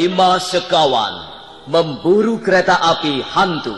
5 sekawan memburu kereta api hantu.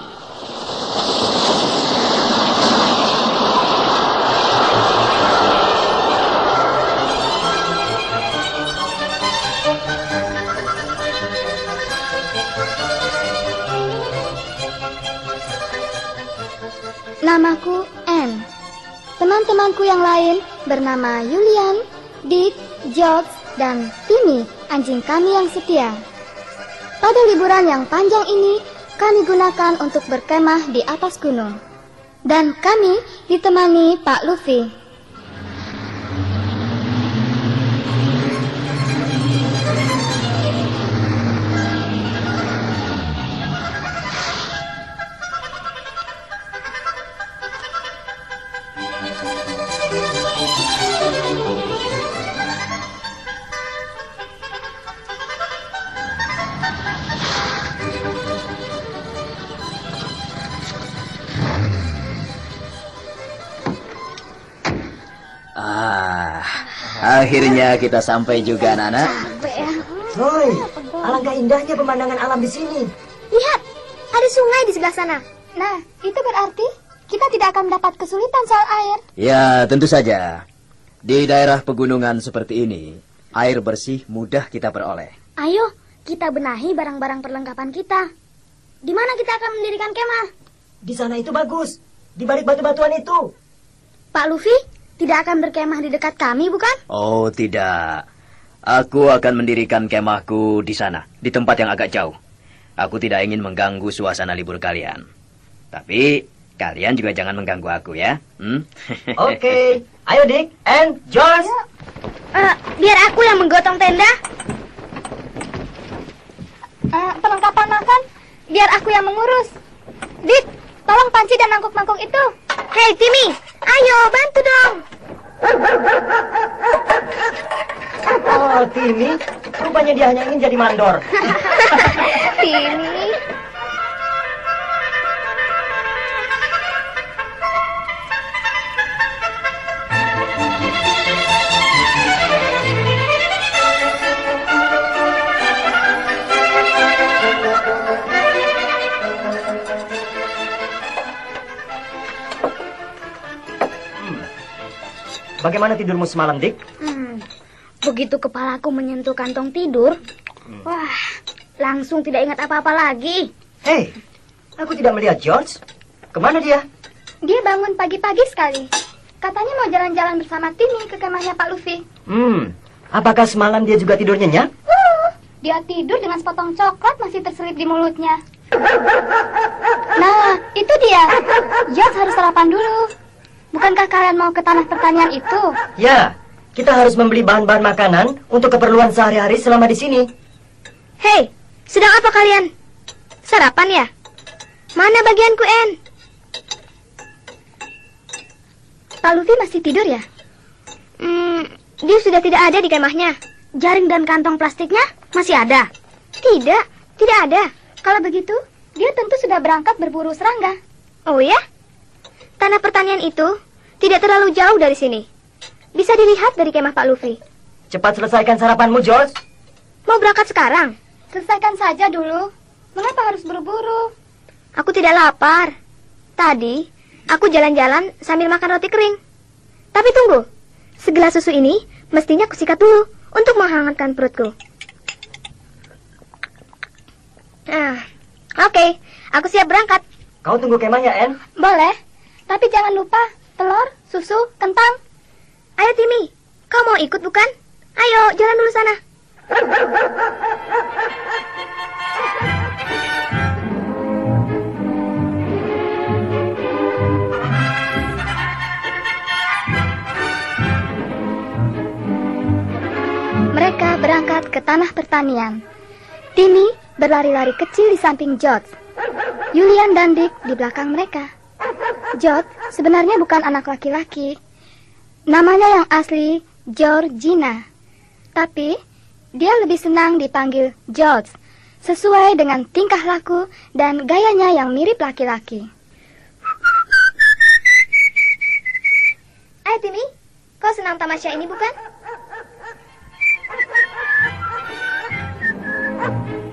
Namaku Anne. Teman-temanku yang lain bernama Julian, Dick, George, dan Timmy, anjing kami yang setia. Pada liburan yang panjang ini, kami gunakan untuk berkemah di atas gunung. Dan kami ditemani Pak Luffy. Akhirnya kita sampai juga, anak-anak. Hoi, alangkah indahnya pemandangan alam di sini. Lihat, ada sungai di sebelah sana. Nah, itu berarti kita tidak akan mendapat kesulitan soal air. Ya, tentu saja. Di daerah pegunungan seperti ini, air bersih mudah kita peroleh. Ayo, kita benahi barang-barang perlengkapan kita. Di mana kita akan mendirikan kemah? Di sana itu bagus, di balik batu-batuan itu. Pak Luffy, tidak akan berkemah di dekat kami, bukan? Oh, tidak. Aku akan mendirikan kemahku di sana, di tempat yang agak jauh. Aku tidak ingin mengganggu suasana libur kalian. Tapi, kalian juga jangan mengganggu aku, ya. Oke. Ayo, Dick and George. Biar aku yang menggotong tenda. Perlengkapan makan, biar aku yang mengurus. Dick, tolong panci dan mangkuk-mangkuk itu. Hei, Timmy, ayo bantu dong. Oh, Timmy, rupanya dia hanya ingin jadi mandor. Timmy. Bagaimana tidurmu semalam, Dick? Begitu kepalaku menyentuh kantong tidur, wah, langsung tidak ingat apa-apa lagi. Hei, aku tidak melihat George. Kemana dia? Dia bangun pagi-pagi sekali. Katanya mau jalan-jalan bersama Timmy ke kemahnya Pak Luffy. Apakah semalam dia juga tidur nyenyak? Dia tidur dengan sepotong coklat masih terselip di mulutnya. Nah, itu dia. George harus sarapan dulu. Bukankah kalian mau ke tanah pertanian itu? Ya, kita harus membeli bahan-bahan makanan untuk keperluan sehari-hari selama di sini. Hei, sedang apa kalian? Sarapan ya? Mana bagianku, En? Pak Luffy masih tidur ya? Dia sudah tidak ada di kemahnya. Jaring dan kantong plastiknya masih ada? Tidak, tidak ada. Kalau begitu, dia tentu sudah berangkat berburu serangga. Oh ya? Tanah pertanian itu tidak terlalu jauh dari sini. Bisa dilihat dari kemah Pak Luffy. Cepat selesaikan sarapanmu, George. Mau berangkat sekarang? Selesaikan saja dulu. Mengapa harus buru-buru? Aku tidak lapar. Tadi, aku jalan-jalan sambil makan roti kering. Tapi tunggu. Segelas susu ini mestinya kusikat dulu untuk menghangatkan perutku. Oke, aku siap berangkat. Kau tunggu kemahnya, En? Boleh. Tapi jangan lupa telur, susu, kentang. Ayo Timmy, kau mau ikut bukan? Ayo, jalan dulu sana. Mereka berangkat ke tanah pertanian. Timmy berlari-lari kecil di samping George. Julian dan Dick di belakang mereka. George sebenarnya bukan anak laki-laki. Namanya yang asli Georgina. Tapi dia lebih senang dipanggil George, sesuai dengan tingkah laku dan gayanya yang mirip laki-laki. Ayo Timmy, kau senang tamasya ini bukan?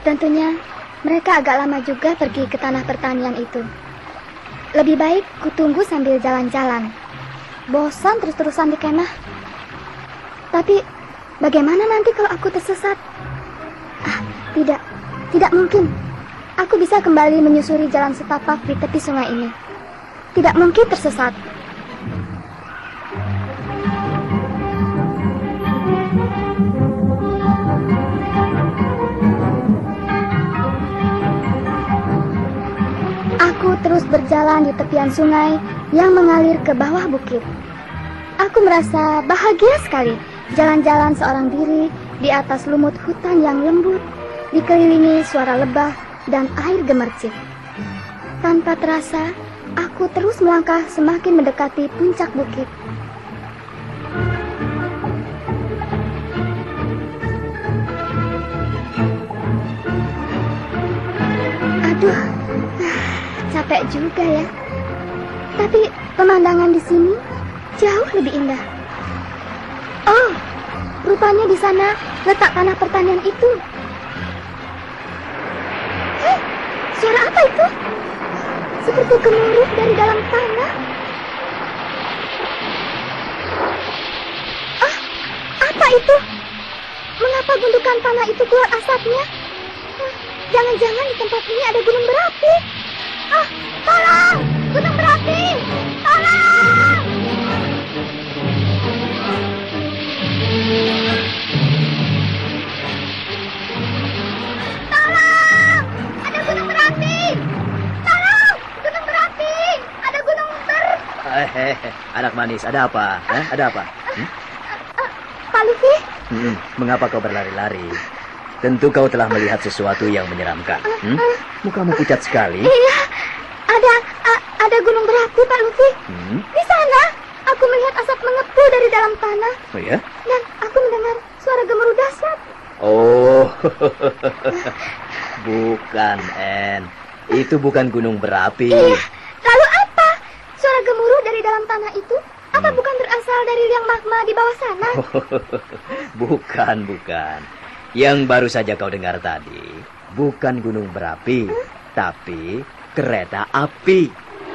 Tentunya mereka agak lama juga pergi ke tanah pertanian itu. Lebih baik kutunggu sambil jalan-jalan. Bosan terus-terusan di kemah. Tapi bagaimana nanti kalau aku tersesat? Tidak mungkin. Aku bisa kembali menyusuri jalan setapak di tepi sungai ini. Tidak mungkin tersesat. Aku terus berjalan di tepian sungai yang mengalir ke bawah bukit. Aku merasa bahagia sekali jalan-jalan seorang diri di atas lumut hutan yang lembut, dikelilingi suara lebah dan air gemercik. Tanpa terasa, aku terus melangkah semakin mendekati puncak bukit. Aduh, capek juga ya. Tapi pemandangan di sini jauh lebih indah. Oh, rupanya di sana letak tanah pertanian itu. Suara apa itu? Seperti gemuruh dari dalam tanah. Apa itu? Mengapa gundukan tanah itu keluar asapnya? Jangan-jangan di tempat ini ada gunung berapi. Tolong! Gunung berapi! Tolong! Anak manis, ada apa? Ada apa? Pak Luffy? Mengapa kau berlari-lari? Tentu kau telah melihat sesuatu yang menyeramkan. Mukamu pucat sekali. Iya, ada gunung berapi, Pak Luffy. Di sana, aku melihat asap mengepul dari dalam tanah. Oh ya? Dan aku mendengar suara gemuruh dahsyat. Oh, bukan, En. Itu bukan gunung berapi. Iya, lalu apa? Suara gemuruh dari dalam tanah itu, apa bukan berasal dari liang magma di bawah sana? Bukan. Yang baru saja kau dengar tadi, bukan gunung berapi, tapi kereta api.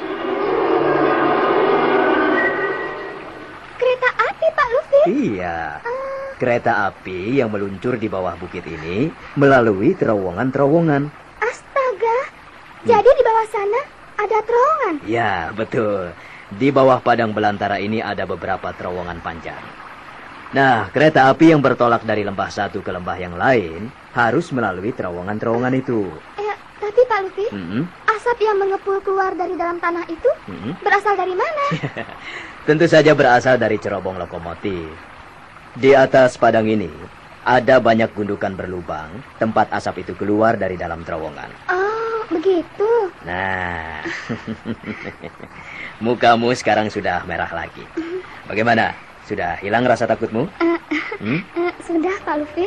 Kereta api, Pak Luffy? Iya, kereta api yang meluncur di bawah bukit ini melalui terowongan-terowongan. Astaga, jadi di bawah sana ada terowongan? Ya, betul. Di bawah padang belantara ini ada beberapa terowongan panjang. Nah, kereta api yang bertolak dari lembah satu ke lembah yang lain harus melalui terowongan-terowongan itu. Tapi Pak Luffy, asap yang mengepul keluar dari dalam tanah itu berasal dari mana? Tentu saja berasal dari cerobong lokomotif. Di atas padang ini ada banyak gundukan berlubang tempat asap itu keluar dari dalam terowongan. Oh, begitu. Nah, mukamu sekarang sudah merah lagi. Bagaimana? Sudah hilang rasa takutmu? Sudah, Pak Luffy.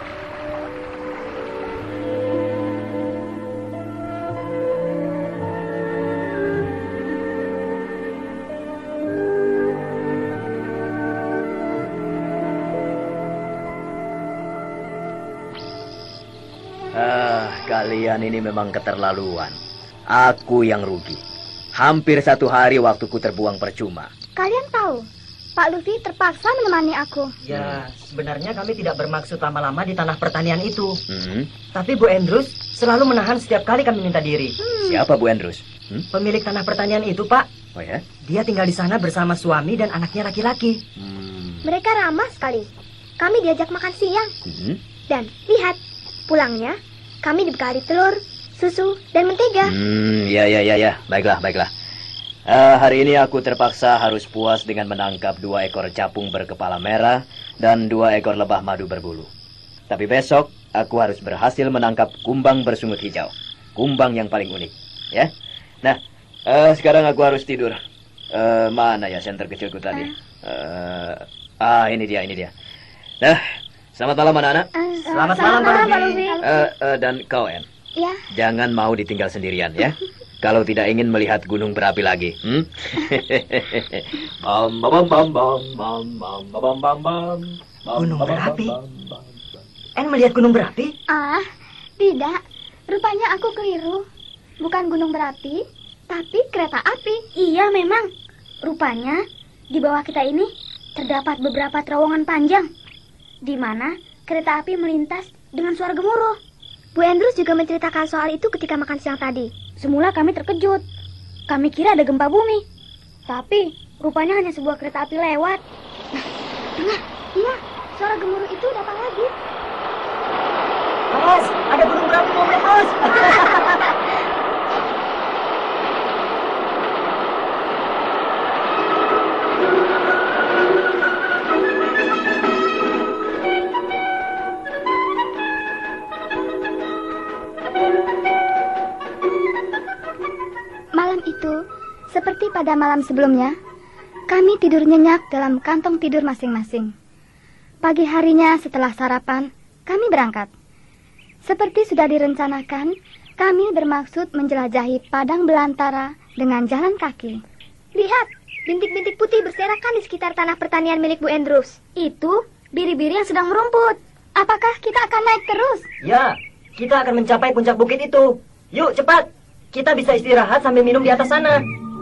Kalian ini memang keterlaluan. Aku yang rugi. Hampir 1 hari waktuku terbuang percuma. Kalian tahu, Pak Luffy terpaksa menemani aku. Ya, sebenarnya kami tidak bermaksud lama-lama di tanah pertanian itu. Tapi Bu Andrews selalu menahan setiap kali kami minta diri. Siapa Bu Andrews? Pemilik tanah pertanian itu, Pak. Oh ya? Dia tinggal di sana bersama suami dan anaknya laki-laki. Mereka ramah sekali. Kami diajak makan siang. Dan lihat, pulangnya kami dibekali telur, susu, dan mentega. Ya. Baiklah. Hari ini aku terpaksa harus puas dengan menangkap 2 ekor capung berkepala merah dan 2 ekor lebah madu berbulu. Tapi besok aku harus berhasil menangkap kumbang bersungut hijau. Kumbang yang paling unik. Ya. Nah, sekarang aku harus tidur. Mana ya senter kecilku tadi? Ini dia. Nah, selamat malam anak-anak. Selamat malam, Pak Luffy. Dan kau, En. Ya. Jangan mau ditinggal sendirian ya. Kalau tidak ingin melihat gunung berapi lagi. Gunung berapi? En melihat gunung berapi? Tidak, rupanya aku keliru. Bukan gunung berapi, tapi kereta api. Iya memang. Rupanya di bawah kita ini terdapat beberapa terowongan panjang, di mana kereta api melintas dengan suara gemuruh. Bu Andrews juga menceritakan soal itu ketika makan siang tadi. Semula kami terkejut. Kami kira ada gempa bumi. Tapi rupanya hanya sebuah kereta api lewat. Dengar, iya, suara gemuruh itu datang lagi. Awas, ada gunung berapi mau meletus. Malam itu, seperti pada malam sebelumnya, kami tidur nyenyak dalam kantong tidur masing-masing. Pagi harinya setelah sarapan, kami berangkat. Seperti sudah direncanakan, kami bermaksud menjelajahi padang belantara dengan jalan kaki. Lihat, bintik-bintik putih berserakan di sekitar tanah pertanian milik Bu Andrews. Itu biri-biri yang sedang merumput. Apakah kita akan naik terus? Ya, kita akan mencapai puncak bukit itu. Yuk, cepat. Kita bisa istirahat sambil minum di atas sana.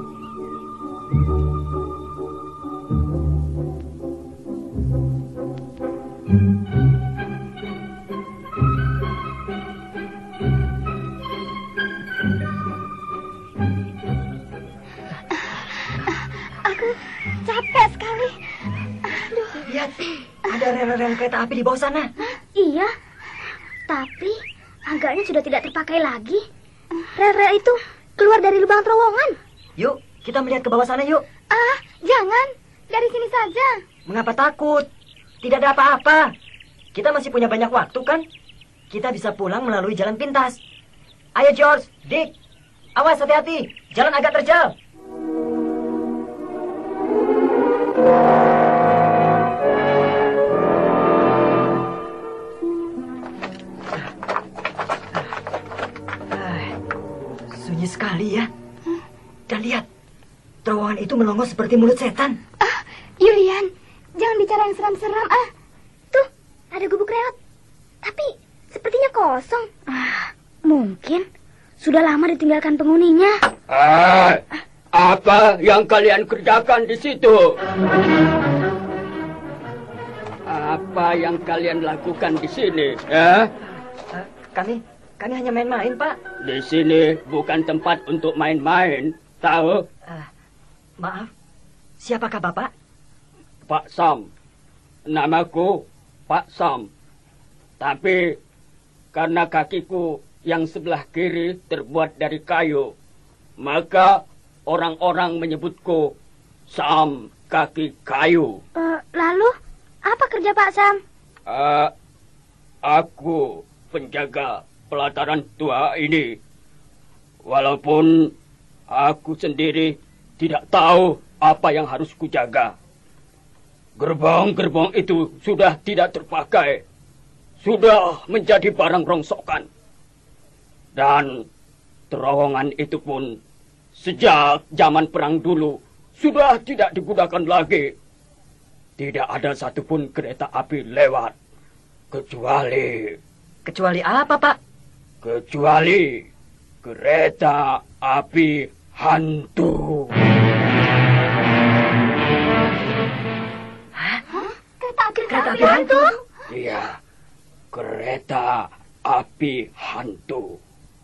Aku capek sekali. Aduh. Lihat, ada rel-rel kereta api di bawah sana. Iya, tapi agaknya sudah tidak terpakai lagi. Rel-rel itu keluar dari lubang terowongan. Yuk, kita melihat ke bawah sana yuk. Ah, jangan. Dari sini saja. Mengapa takut? Tidak ada apa-apa. Kita masih punya banyak waktu kan? Kita bisa pulang melalui jalan pintas. Ayo George, Dick. Awas hati-hati, jalan agak terjal. Sunyi sekali ya. Dan lihat, terowongan itu melongo seperti mulut setan. Ah, Julian, jangan bicara yang seram-seram ah. Tuh, ada gubuk reot. Tapi sepertinya kosong. Mungkin sudah lama ditinggalkan penghuninya. Apa yang kalian kerjakan di situ? Apa yang kalian lakukan di sini? Kami hanya main-main, Pak. Di sini bukan tempat untuk main-main, tahu? Maaf, siapakah Bapak? Pak Sam. Namaku Pak Sam. Tapi karena kakiku yang sebelah kiri terbuat dari kayu, maka orang-orang menyebutku Sam kaki kayu. Lalu, apa kerja Pak Sam? Aku penjaga pelataran tua ini. Walaupun aku sendiri tidak tahu apa yang harus kujaga. Gerbang-gerbang itu sudah tidak terpakai. Sudah menjadi barang rongsokan. Dan terowongan itu pun sejak zaman perang dulu sudah tidak digunakan lagi. Tidak ada satupun kereta api lewat. Kecuali apa, Pak? Kecuali kereta api hantu. Kereta api hantu? Iya, kereta api hantu.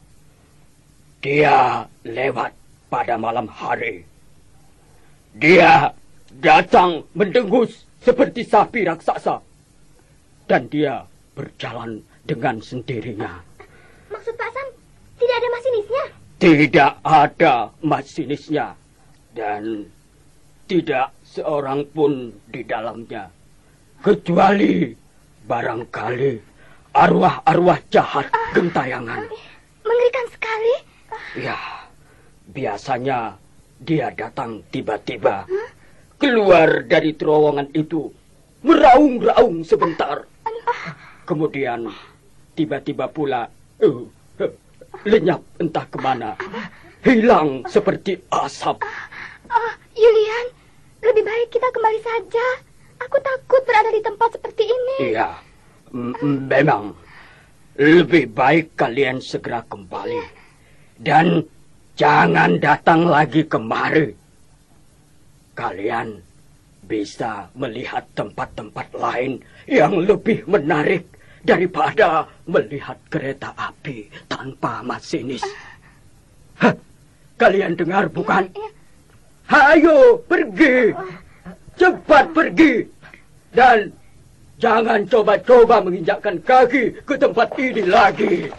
Dia lewat pada malam hari. Dia datang mendengus seperti sapi raksasa. Dan dia berjalan dengan sendirinya. Maksud Pak Sam, tidak ada masinisnya? Tidak ada masinisnya. Dan tidak seorang pun di dalamnya. Kecuali barangkali arwah-arwah jahat gentayangan. Mengerikan sekali. Ya, biasanya dia datang tiba-tiba. Keluar dari terowongan itu, meraung-raung sebentar. Kemudian tiba-tiba pula lenyap entah kemana. Hilang seperti asap. Julian, lebih baik kita kembali saja. Aku takut berada di tempat seperti ini. Iya, memang. lebih baik kalian segera kembali. Dan jangan datang lagi kemari. Kalian bisa melihat tempat-tempat lain yang lebih menarik daripada melihat kereta api tanpa masinis. Hah, kalian dengar bukan? Hayo, pergi. Cepat pergi. Dan jangan coba-coba menginjakkan kaki ke tempat ini lagi.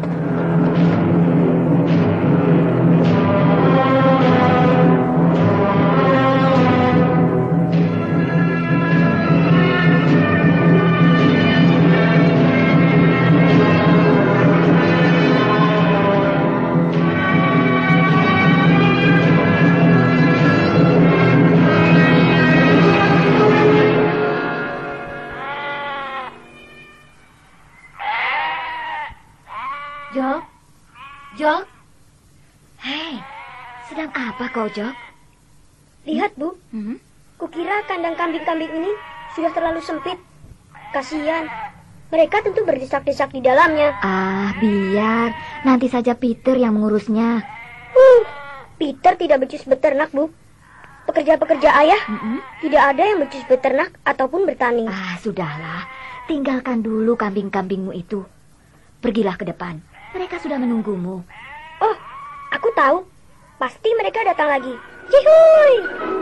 Jok. Hei, sedang apa kau, Jok? Lihat, Bu. Kukira kandang kambing-kambing ini sudah terlalu sempit. Kasihan. Mereka tentu berdesak-desak di dalamnya. Ah, biar. Nanti saja Peter yang mengurusnya. Peter tidak becus beternak, Bu. Pekerja-pekerja ayah tidak ada yang becus beternak ataupun bertani. Ah, sudahlah. Tinggalkan dulu kambing-kambingmu itu. Pergilah ke depan. Mereka sudah menunggumu. Oh, aku tahu. Pasti mereka datang lagi. Cihuy!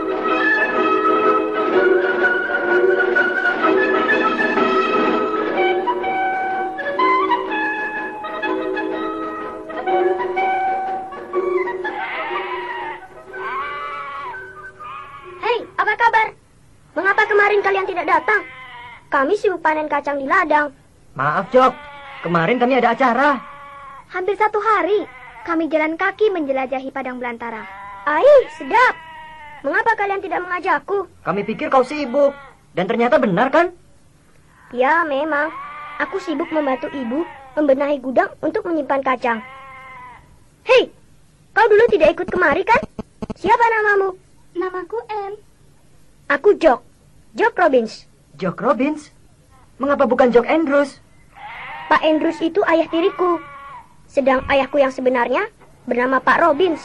Hei, apa kabar? Mengapa kemarin kalian tidak datang? Kami sibuk panen kacang di ladang. Maaf, Jok. Kemarin kami ada acara. Hampir 1 hari, kami jalan kaki menjelajahi padang belantara. Aih, sedap. Mengapa kalian tidak mengajakku? Kami pikir kau sibuk. Dan ternyata benar kan? Ya, memang. Aku sibuk membantu ibu membenahi gudang untuk menyimpan kacang. Hei, kau dulu tidak ikut kemari kan? Siapa namamu? Namaku Anne. Aku Jock. Jock Robbins. Jock Robbins? Mengapa bukan Jock Andrews? Pak Andrews itu ayah tiriku. Sedang ayahku yang sebenarnya bernama Pak Robbins.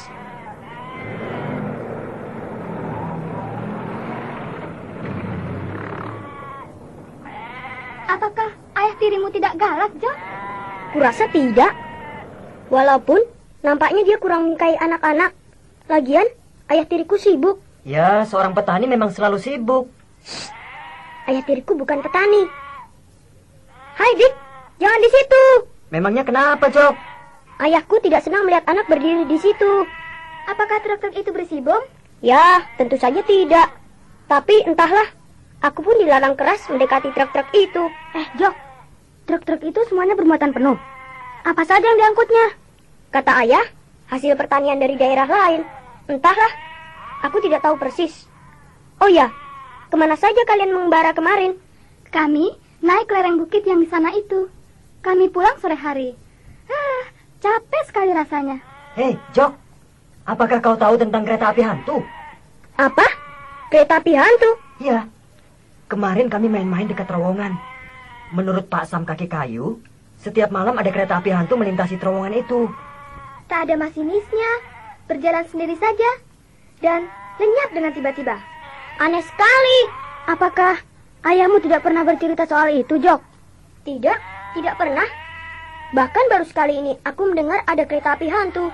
Apakah ayah tirimu tidak galak, Jock? Kurasa tidak. Walaupun nampaknya dia kurang menyukai anak-anak. Lagian, ayah tiriku sibuk. Ya, seorang petani memang selalu sibuk. Ayah tiriku bukan petani. Hai, Dick. Jangan di situ. Memangnya kenapa, Jock? Ayahku tidak senang melihat anak berdiri di situ. Apakah truk-truk itu berisi bom? Ya, tentu saja tidak. Tapi entahlah, aku pun dilarang keras mendekati truk-truk itu. Jock, truk-truk itu semuanya bermuatan penuh. Apa saja yang diangkutnya? Kata ayah, hasil pertanian dari daerah lain. Entahlah, aku tidak tahu persis. Oh ya, kemana saja kalian mengembara kemarin? Kami naik lereng bukit yang di sana itu. Kami pulang sore hari. Capek sekali rasanya. Hei, Jock. Apakah kau tahu tentang kereta api hantu? Apa? Kereta api hantu? Iya. Kemarin kami main-main dekat terowongan. Menurut Pak Sam Kaki Kayu, setiap malam ada kereta api hantu melintasi terowongan itu. Tak ada masinisnya, berjalan sendiri saja, dan lenyap dengan tiba-tiba. Aneh sekali. Apakah ayahmu tidak pernah bercerita soal itu, Jock? Tidak, tidak pernah. Bahkan baru sekali ini aku mendengar ada kereta api hantu.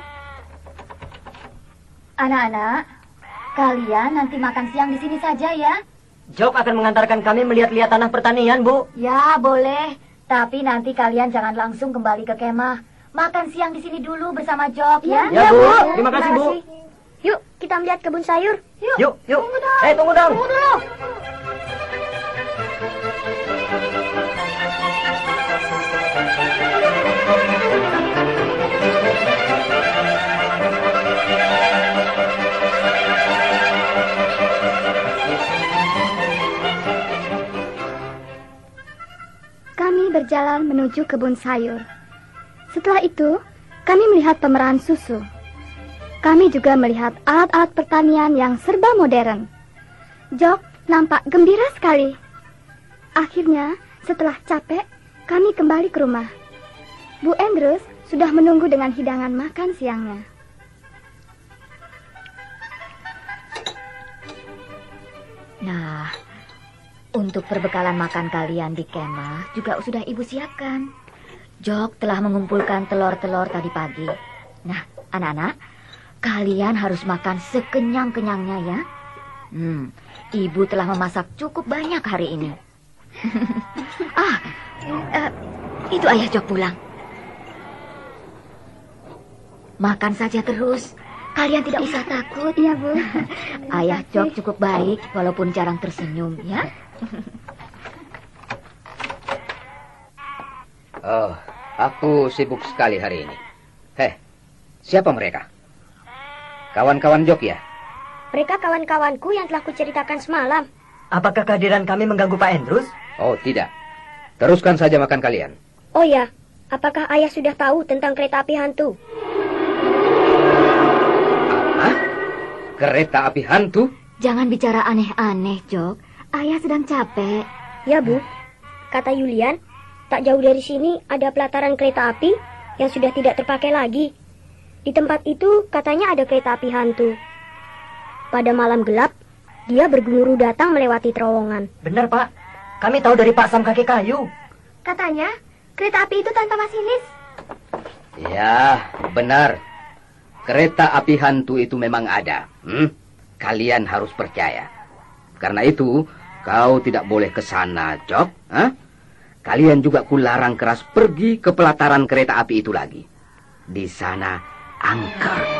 Anak-anak, kalian nanti makan siang di sini saja ya. Jock akan mengantarkan kami melihat-lihat tanah pertanian, Bu. Ya, boleh. Tapi nanti kalian jangan langsung kembali ke kemah. Makan siang di sini dulu bersama Jock ya. Ya, Bu. Terima kasih, Bu. Yuk, kita melihat kebun sayur. Yuk. Tunggu dong. Tunggu dulu. Kami berjalan menuju kebun sayur. Setelah itu, kami melihat pemerahan susu. Kami juga melihat alat-alat pertanian yang serba modern. Jock nampak gembira sekali. Akhirnya, setelah capek, kami kembali ke rumah. Bu Andrews sudah menunggu dengan hidangan makan siangnya. Nah, untuk perbekalan makan kalian di kemah juga sudah ibu siapkan. Jok telah mengumpulkan telur-telur tadi pagi. Nah, anak-anak, kalian harus makan sekenyang-kenyangnya ya. Ibu telah memasak cukup banyak hari ini. Itu ayah Jok pulang. Makan saja terus. Kalian tidak usah takut. Iya, Bu. Ayah Jok cukup baik walaupun jarang tersenyum ya. Oh, aku sibuk sekali hari ini. Siapa mereka? Kawan-kawan Jok ya? Mereka kawan-kawanku yang telah kuceritakan semalam. Apakah kehadiran kami mengganggu Pak Andrews? Oh, tidak. Teruskan saja makan kalian. Oh ya, apakah ayah sudah tahu tentang kereta api hantu? Apa? Kereta api hantu? Jangan bicara aneh-aneh, Jok. Ayah sedang capek. Ya, Bu. Kata Julian, tak jauh dari sini ada pelataran kereta api yang sudah tidak terpakai lagi. Di tempat itu katanya ada kereta api hantu. Pada malam gelap, dia bergemuruh datang melewati terowongan. Benar, Pak. Kami tahu dari Pak Sam kakek kayu. Katanya, kereta api itu tanpa masinis. Ya, benar. Kereta api hantu itu memang ada. Kalian harus percaya. Karena itu, kau tidak boleh ke sana, Jok. Kalian juga kularang keras pergi ke pelataran kereta api itu lagi. Di sana angker.